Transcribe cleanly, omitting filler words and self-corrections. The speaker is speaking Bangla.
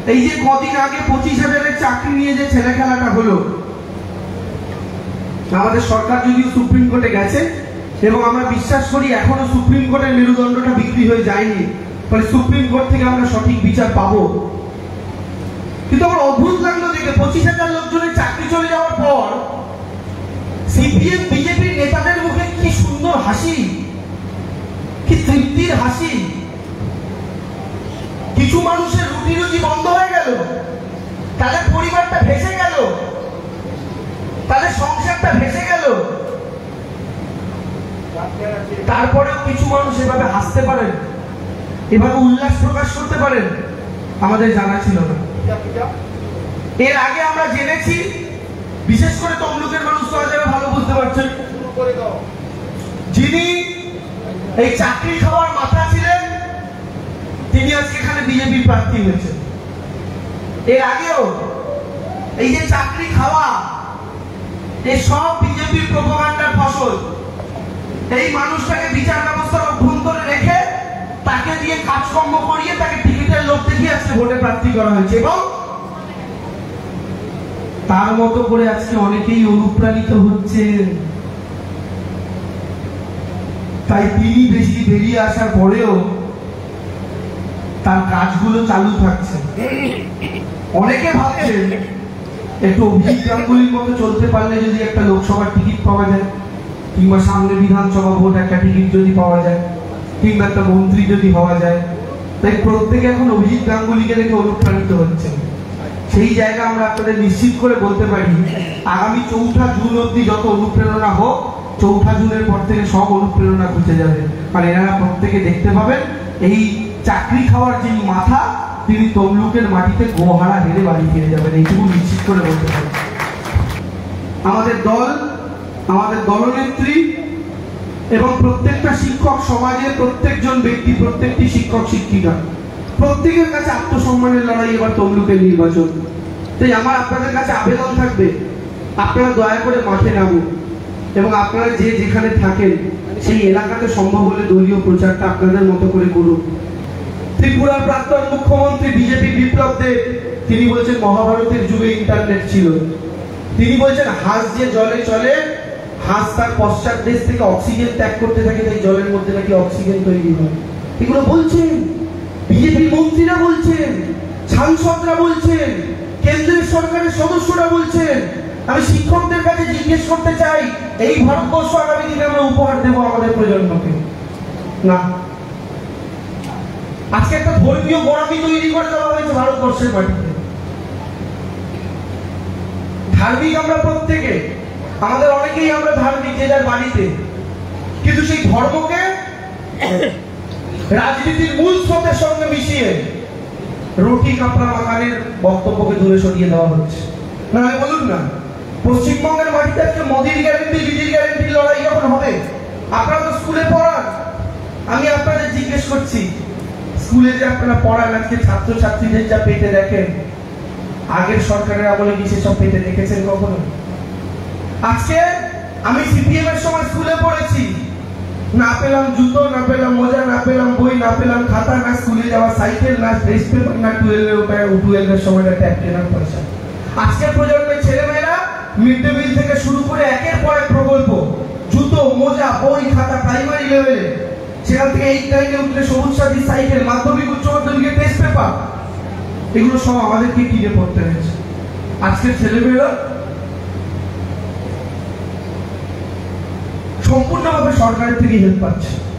এই যে কদিন আগে 25,000-এর চাকরি নিয়ে যে ছেলে খেলাটা হলো, আমাদের সরকার যদিও সুপ্রিম কোর্টে গেছে এবং আমরা বিশ্বাস করি এখনো সুপ্রিম কোর্টের মেরুদণ্ডটা বিক্রি হয়ে যায়নি, ফলে সুপ্রিম কোর্ট থেকে আমরা সঠিক বিচার পাবো। কিন্তু আমার অদ্ভুত লাগলো দেখে 25,000 লোকজনের চাকরি চলে যাওয়ার পর সিপিএম বিজেপির নেতাদের মুখে কি সুন্দর হাসি, কি তৃপ্তির হাসি। কিছু মানুষের রুটি রুজি বন্ধ হয়ে গেল, তাদের পরিবারটা ভেসে গেল, তাদের সংসারটা ভেসে গেল, তারপরেও কিছু মানুষ এভাবে হাসতে পারেন, এভাবে উল্লাস প্রকাশ করতে পারেন, আমাদের জানা ছিল না। এর আগে আমরা জেনেছি, বিশেষ করে তমলুকের মানুষ তো যারা ভালো বুঝতে পারছেন, যিনি এই চাকরি খাওয়ার মাথা ছিলেন তিনি আজকে এখানে বিজেপি প্রার্থী হয়েছেন। এর আগেও এই যে চাকরি খাওয়া, এই সব বিজেপির প্রোপাগান্ডার ফসল। এই মানুষটাকে বিচার ব্যবস্থার অভ্যন্তরে রেখে তাকে দিয়ে কাজকর্ম করিয়ে তাকে টিকিটের লোভ দেখিয়ে আজকে ভোটে প্রার্থী করা হয়েছে এবং তার মতো করে আজকে অনেকেই অনুপ্রাণিত হচ্ছেন। তাই তিনি বেশি বেরিয়ে আসার পরেও তার কাজগুলো চালু থাকছে। অনেকে ভাবছেন একটু অভিজিৎ গাঙ্গুলির মতো চলতে পারলে যদি একটা লোকসভার টিকিট পাওয়া যায়, কিংবা সামনে বিধানসভা ভোট একটা টিকিট যদি পাওয়া যায়, কিংবা একটা মন্ত্রী যদি হওয়া যায়, তাই প্রত্যেকে এখন অভিজিৎ গাঙ্গুলিকে দেখে অনুপ্রাণিত হচ্ছে। সেই জায়গা আমরা আপনাদের নিশ্চিত করে বলতে পারি, আগামী 4 জুন অব্দি যত অনুপ্রেরণা হোক, 4 জুনের পর থেকে সব অনুপ্রেরণা ঘুচে যাবে। আর এনারা প্রত্যেকে দেখতে পাবেন এই চাকরি খাওয়ার যিনি মাথা, তিনি তমলুকের মাটিতে গোহারা হেরে বাড়ি ফিরে যাবেন, এইটুকু নিশ্চিত করে বলতে পারি। আমাদের দল, আমাদের দলনেত্রী এবং প্রত্যেকটা শিক্ষক সমাজের প্রত্যেকজন ব্যক্তি, প্রত্যেকটি শিক্ষক শিক্ষিকা, প্রত্যেকের কাছে আত্মসম্মানের লড়াই এবার তমলুকের নির্বাচন। তাই আমার আপনাদের কাছে আবেদন থাকবে, আপনারা দয়া করে মাঠে নামুন এবং আপনারা যে যেখানে থাকেন সেই এলাকাতে সম্ভব হলে দলীয় প্রচারটা আপনাদের মতো করে করুন। ত্রিপুরার প্রাক্তন মুখ্যমন্ত্রী বিজেপি বিপ্লব দেব তিনি বলছেন মহাভারতের যুগে ইন্টারনেট ছিল। তিনি বলছেন হাঁস যে জলে চলে, হাঁস তার পশ্চাৎ দেশ থেকে অক্সিজেন ত্যাগ করতে থাকে, তাই জলের মধ্যে নাকি অক্সিজেন তৈরি হয়। এগুলো বলছেন বিজেপি মন্ত্রীরা, বলছেন সাংসদরা, বলছেন কেন্দ্রীয় সরকারের সদস্যরা বলছেন। আমি শিক্ষকদের কাছে জিজ্ঞেস করতে চাই, এই ভারতবর্ষ আগামী দিনে আমরা উপহার দেবো আমাদের প্রজন্মকে না? আজকে একটা ধর্মীয় গোড়ামি তৈরি করে দেওয়া হয়েছে ভারতবর্ষের মাটিতে। ধার্মিক আমরা প্রত্যেকে, আমাদের অনেকেই আমরা ধার্মিক যে যার বাড়িতে, কিন্তু সেই ধর্মকে রাজনীতির মূল স্রোতের সঙ্গে মিশিয়ে রুটি কাপড়া মাখানের বক্তব্যকে দূরে সরিয়ে দেওয়া হচ্ছে। না বলুন না, পশ্চিমবঙ্গের মাটিতে আজকে মোদির গ্যারেন্টি বিজির গ্যারেন্টির লড়াই যখন হবে, আপনারা তো স্কুলে পড়ান, আমি আপনাদের জিজ্ঞেস করছি, স্কুলে যে আপনারা পড়ান, আজকে ছাত্রছাত্রীদের যা পেটে দেখেন, আগের সরকারের আমলে কি সেসব পেটে দেখেছেন কখনো? আজকে আমি সিপিএম এর সময় স্কুলে পড়েছি, না পেলাম জুতো, না পেলাম মোজা, না পেলাম বই, না পেলাম খাতা, না স্কুলে যাওয়া সাইকেল, না ড্রেস পেপার, না 12 এর সময় একটা কেনার পয়সা। আজকের প্রজন্মের ছেলেমেয়েরা মিড ডে মিল থেকে শুরু করে একের পর এক প্রকল্প, জুতো, মোজা, বই, খাতা, প্রাইমারি লেভেলে, সেখান থেকে 8 9-এ উঠলে সবুজ সাথী সাইকেল, মাধ্যমিক উচ্চ মাধ্যমিকের টেস্ট পেপার, এগুলো সব আমাদেরকে কিনে পড়তে হয়েছে। আজকের ছেলেমেয়েরা সম্পূর্ণভাবে সরকারের থেকে হেল্প পাচ্ছে।